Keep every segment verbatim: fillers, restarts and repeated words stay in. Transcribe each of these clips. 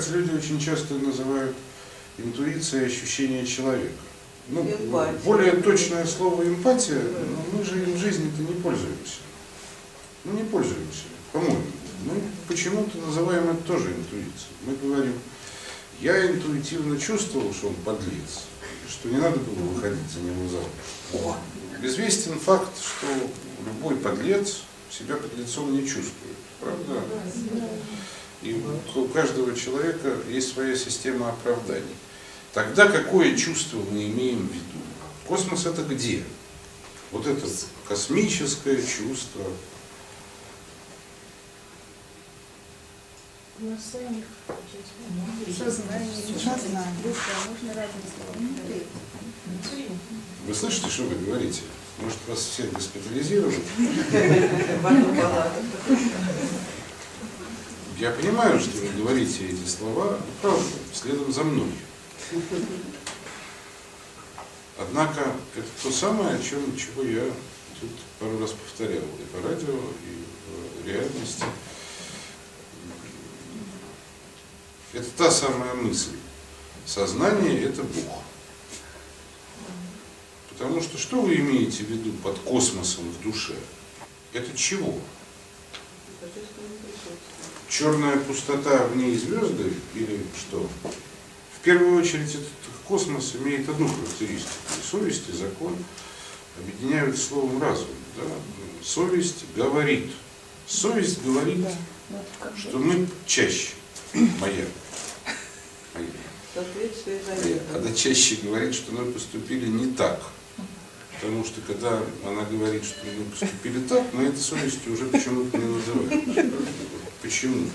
кажется, люди очень часто называют интуицией ощущение человека. Ну, более точное слово эмпатия, но мы же им в жизни-то не пользуемся. Ну, не пользуемся, по-моему. Мы почему-то называем это тоже интуицией. Мы говорим, я интуитивно чувствовал, что он подлец, что не надо было выходить за него замуж. Известен факт, что любой подлец себя подлецом не чувствует. Правда? И у каждого человека есть своя система оправданий. Тогда какое чувство мы имеем в виду? Космос это где? Вот это космическое чувство. Сознание. Сознание. Вы слышите, что вы говорите? Может, вас всех госпитализировать? Я понимаю, что вы говорите эти слова, правда, следом за мной. Однако это то самое, о чем, чего я тут пару раз повторял и по радио, и в реальности. Это та самая мысль. Сознание – это Бог. Потому что что вы имеете в виду под космосом в душе? Это чего? Черная пустота, в ней звезды или что? В первую очередь этот космос имеет одну характеристику. И совесть, и закон объединяют словом разум. Да? Совесть говорит. Совесть говорит, что мы чаще. Моя. Моя. Моя. Она чаще говорит, что мы поступили не так. Потому что когда она говорит, что мы поступили так, мы это совестью уже почему-то не называем. Почему-то.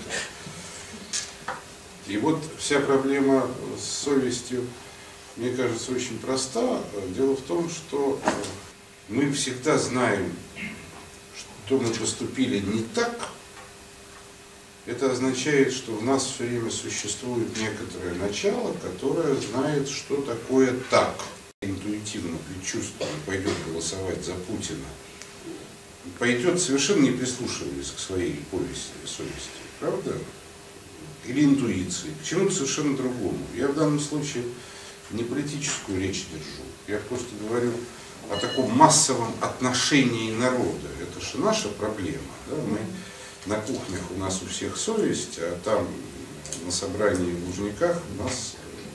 И вот вся проблема с совестью, мне кажется, очень проста. Дело в том, что мы всегда знаем, что мы поступили не так. Это означает, что в нас все время существует некоторое начало, которое знает, что такое так. Интуитивно, предчувственно пойдет голосовать за Путина. Пойдет совершенно не прислушиваясь к своей повести, совести. Правда? Или интуиции. К чему-то совершенно другому. Я в данном случае не политическую речь держу. Я просто говорю о таком массовом отношении народа. Это же наша проблема. Да? Мы на кухнях у нас у всех совесть, а там на собрании в Лужниках у нас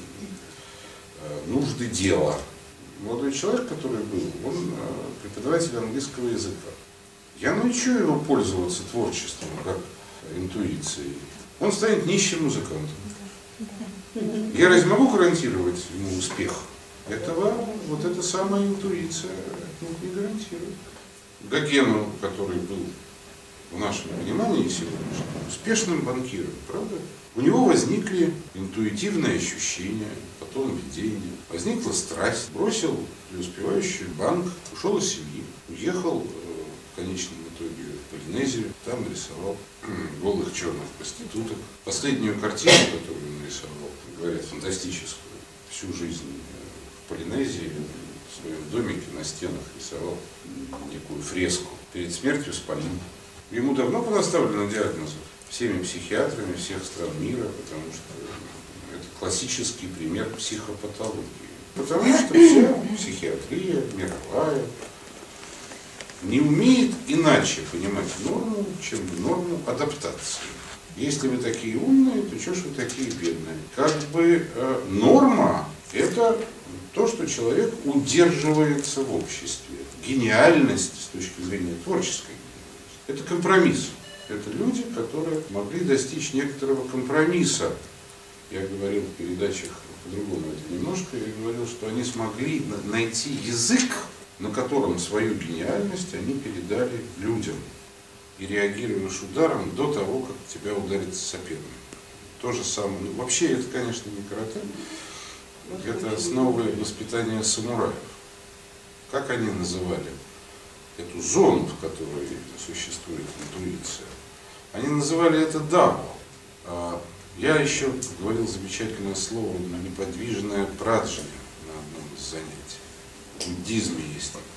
нужды дела. Молодой человек, который был, он преподаватель английского языка. Я научу его пользоваться творчеством, как интуицией. Он станет нищим музыкантом. Я разве могу гарантировать ему успех? Этого, вот эта самая интуиция не гарантирует. Гогену, который был в нашем понимании сегодняшнем успешным банкиром, правда? У него возникли интуитивные ощущения, потом видение, возникла страсть, бросил преуспевающий банк, ушел из семьи, уехал в конечном итоге в Полинезию, там нарисовал голых черных проституток. Последнюю картину, которую он нарисовал, говорят, фантастическую, всю жизнь в Полинезии, в своем домике на стенах рисовал некую фреску. Перед смертью спалил. Ему давно понаставлено диагнозов всеми психиатрами всех стран мира, потому что это классический пример психопатологии. Потому что вся психиатрия мировая не умеет иначе понимать норму, чем норму адаптации. Если вы такие умные, то что ж вы такие бедные? Как бы э, норма – это то, что человек удерживается в обществе. Гениальность с точки зрения творческой – это компромисс. Это люди, которые могли достичь некоторого компромисса. Я говорил в передачах по-другому это немножко, я говорил, что они смогли найти язык, на котором свою гениальность они передали людям. И реагируешь ударом до того, как тебя ударит соперник. То же самое. Ну, вообще это, конечно, не карате. Это основы воспитания самураев. Как они называли эту зону, в которой существует интуиция? Они называли это дао. Я еще говорил замечательное слово неподвижное праджня на одном из занятий. В буддизме есть такое.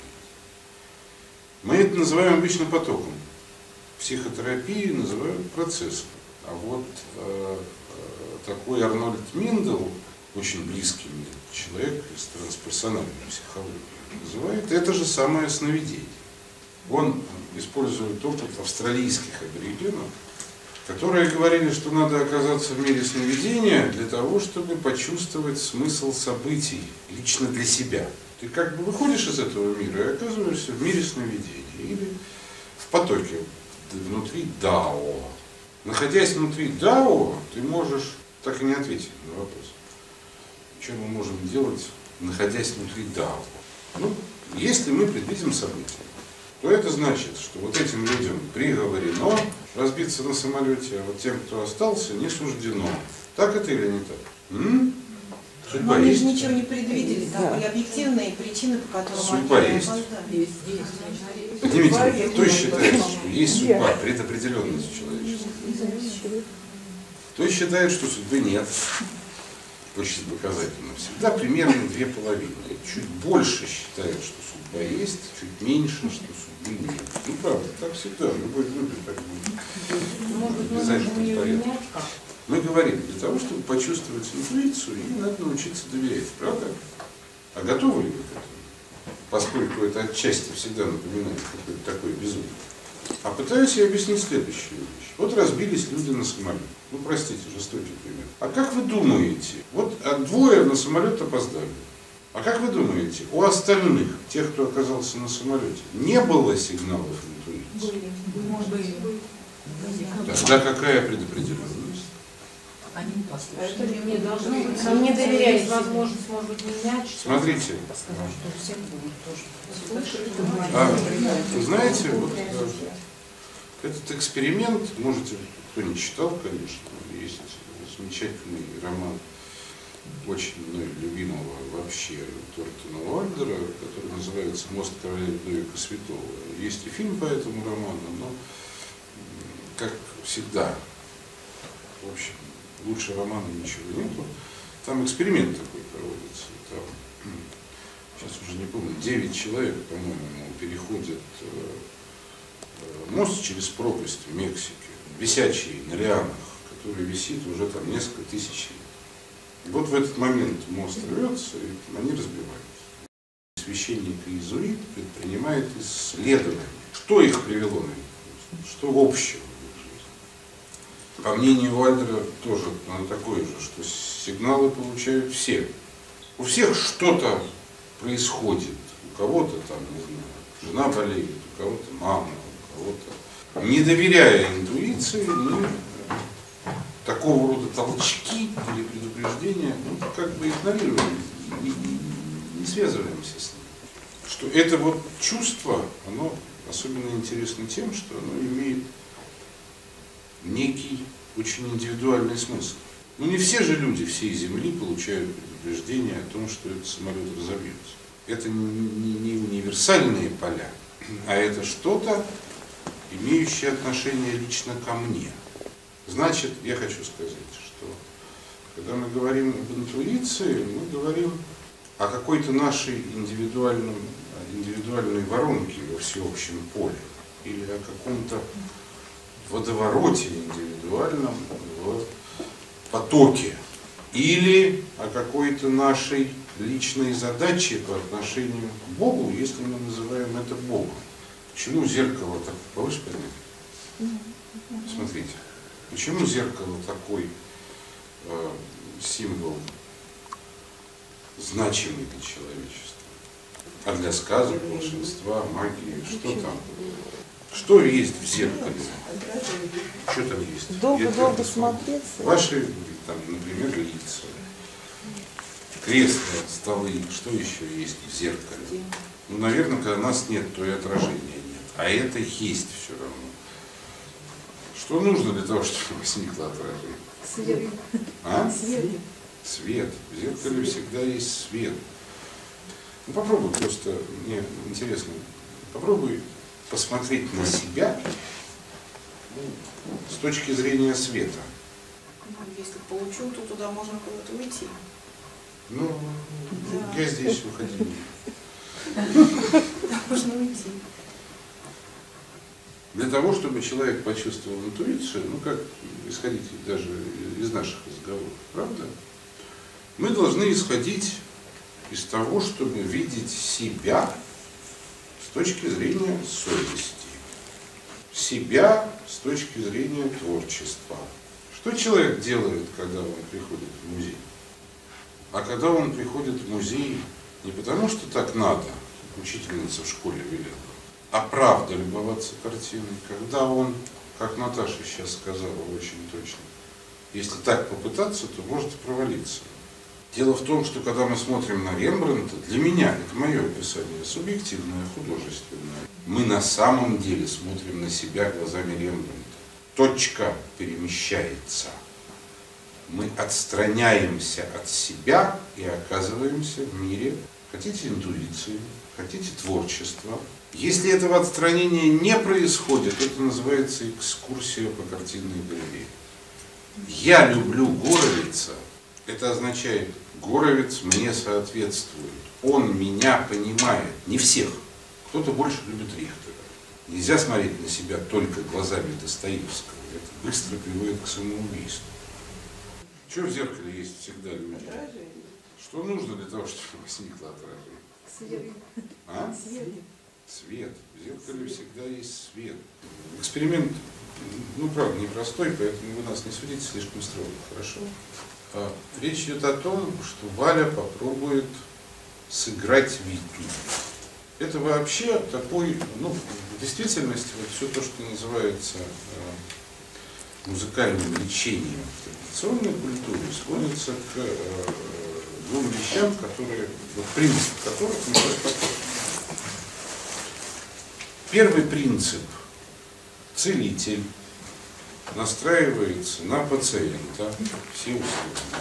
Мы это называем обычно потоком. В психотерапии называют процессом. А вот э, такой Арнольд Миндел, очень близкий мне человек из трансперсональной психологии, называет это же самое сновидение. Он использует опыт австралийских аборигенов, которые говорили, что надо оказаться в мире сновидения для того, чтобы почувствовать смысл событий лично для себя. Ты как бы выходишь из этого мира и оказываешься в мире сновидения или в потоке внутри дао. Находясь внутри дао, ты можешь так и не ответить на вопрос, что мы можем делать, находясь внутри дао. Ну, если мы предвидим события, то это значит, что вот этим людям приговорено разбиться на самолете, а вот тем, кто остался, не суждено. Так это или не так? М? Судьба Но есть. они же ничего не предвидели, там были объективные причины, по которым Судьба они есть. опоздали. Поднимите, кто считает, что есть судьба, предопределенность человечества? Кто считает, что судьбы нет? Очень показательно. Всегда примерно две половины. Чуть больше считают, что судьба есть, чуть меньше, что судьбы нет. Ну правда, так всегда. В любой группе так будет. Может быть, мы Обязательно можем ее порядок. менять как? Мы говорим, для того, чтобы почувствовать интуицию, ей надо научиться доверять, правда? А готовы ли вы к этому? Поскольку это отчасти всегда напоминает какое-то такое безумие. А пытаюсь я объяснить следующую вещь. Вот разбились люди на самолет. Ну, простите, жестокий пример. А как вы думаете, вот двое на самолет опоздали. А как вы думаете, у остальных, тех, кто оказался на самолете, не было сигналов интуиции? Были. Может быть, были. Тогда какая предопределенность? Они не послушали. Это не должно быть. Нам не доверяют. Есть возможность, может быть, менять. Смотрите, Сказал, что у всех будет тоже. а, вы знаете, вот э, этот эксперимент, можете, кто не читал, конечно, есть замечательный роман очень мной любимого вообще Тортона Уайлдера, который называется «Мост короля Людовика Святого». Есть и фильм по этому роману, но, как всегда, в общем, лучше романа ничего нету. Там эксперимент такой проводится. Там, сейчас уже не помню, девять человек, по-моему, переходят мост через пропасть в Мексике, висячий на лианах, который висит уже там несколько тысяч лет. И вот в этот момент мост рвется, и они разбиваются. Священник иезуит предпринимает исследование. Что их привело на этот мост? Что общего? По мнению Уайлдера тоже такое же, что сигналы получают все. У всех что-то происходит. У кого-то там, не знаю, жена болеет, у кого-то мама, у кого-то. Не доверяя интуиции, мы такого рода толчки или предупреждения, ну, как бы игнорируем, не, не, не связываемся с ним. Что это вот чувство, оно особенно интересно тем, что оно имеет некий очень индивидуальный смысл. Ну не все же люди всей Земли получают предупреждение о том, что этот самолет разобьется. Это не, не универсальные поля, а это что-то, имеющее отношение лично ко мне. Значит, я хочу сказать, что когда мы говорим об интуиции, мы говорим о какой-то нашей индивидуальном, индивидуальной воронке во всеобщем поле или о каком-то водовороте индивидуальном в потоке или о какой-то нашей личной задаче по отношению к Богу, если мы называем это Богом. Почему зеркало так? Повыше поднять? Смотрите, почему зеркало такой э, символ значимый для человечества? А для сказок, волшебства, магии, что там? Что есть в зеркале? Что там есть? Долго-долго смотреться. Ваши, там, например, лица, кресла, столы, что еще есть в зеркале? Ну, наверное, когда нас нет, то и отражения нет. А это есть все равно. Что нужно для того, чтобы возникло отражение? Свет. А? Свет. Свет. В зеркале всегда есть свет. Ну, попробуй просто, мне интересно, попробуй посмотреть на себя с точки зрения света. Если получу, то туда можно куда-то уйти. Ну, Да. я здесь уходил. Туда можно уйти. Для того, чтобы человек почувствовал интуицию, ну как исходить даже из наших разговоров, правда? Мы должны исходить из того, чтобы видеть себя с точки зрения совести, себя с точки зрения творчества. Что человек делает, когда он приходит в музей? А когда он приходит в музей не потому, что так надо, как учительница в школе велела, а правда любоваться картиной, когда он, как Наташа сейчас сказала очень точно, если так попытаться, то может провалиться. Дело в том, что когда мы смотрим на Рембрандта, для меня, это мое описание, субъективное, художественное, мы на самом деле смотрим на себя глазами Рембрандта. Точка перемещается. Мы отстраняемся от себя и оказываемся в мире, хотите интуиции, хотите творчества. Если этого отстранения не происходит, это называется экскурсия по картинной галерее. Я люблю Горовица, это означает, Горовиц мне соответствует, он меня понимает, не всех, кто-то больше любит Рихтера. Нельзя смотреть на себя только глазами Достоевского, это быстро приводит к самоубийству. Что в зеркале есть всегда люди? Что нужно для того, чтобы возникло отражение? Свет. А? Свет. Свет. В зеркале всегда есть свет. Эксперимент, ну правда, непростой, поэтому вы нас не судите слишком строго, хорошо? А, речь идет о том, что Валя попробует сыграть Виту. Это вообще такой, ну, в действительности, вот все то, что называется э, музыкальным лечением в традиционной культуре, сводится к э, двум вещам, которые, вот принцип которых мы сейчас посмотрим. Первый принцип – целитель настраивается на пациента, все условия,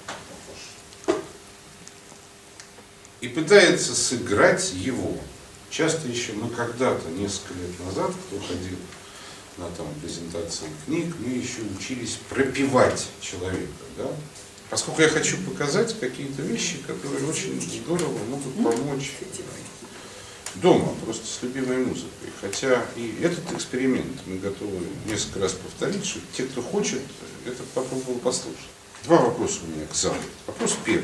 и пытается сыграть его. Часто еще мы когда-то, несколько лет назад, кто ходил на там, презентации книг, мы еще учились пропевать человека. Да? Поскольку я хочу показать какие-то вещи, которые очень здорово могут помочь дома, просто с любимой музыкой. Хотя и этот эксперимент мы готовы несколько раз повторить, чтобы те, кто хочет, это попробовал послушать. Два вопроса у меня к залу. Вопрос первый.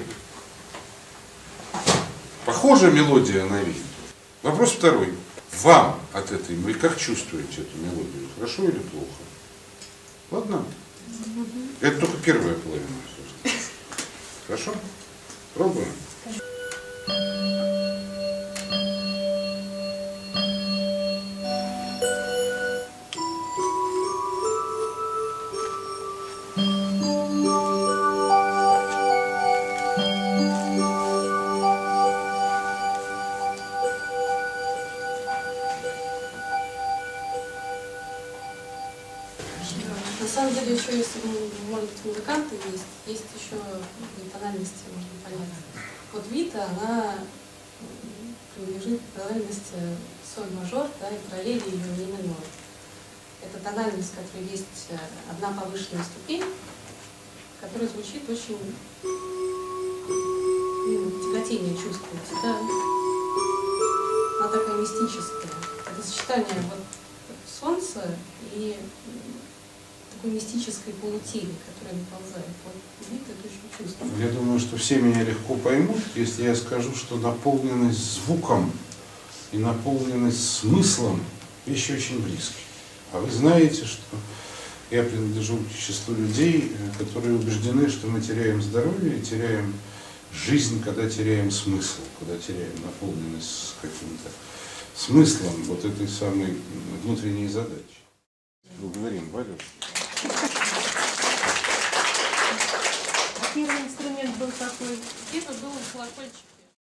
Похожа мелодия на Виту? Вопрос второй. Вам от этой, вы как чувствуете эту мелодию? Хорошо или плохо? Ладно? Это только первая половина. Хорошо? Пробуем. На самом деле еще есть, может быть, музыканты есть, есть еще тональности, можно понять. Вот Вита, она принадлежит к тональности соль-мажор, да, и параллели ее ми минор. Это тональность, в которой есть одна повышенная ступень, которая звучит очень, ну, тяготение чувствуется, да. Она такая мистическая. Это сочетание вот солнца и такой мистической полутени, которая наползает. Вот Вита это очень чувствует. Я думаю, что все меня легко поймут, если я скажу, что наполненность звуком и наполненность смыслом вещи очень близкие. А вы знаете, что я принадлежу к числу людей, которые убеждены, что мы теряем здоровье и теряем жизнь, когда теряем смысл, когда теряем наполненность с каким-то смыслом вот этой самой внутренней задачи. Благодарим Валю. Первый инструмент был такой. Это был колокольчик.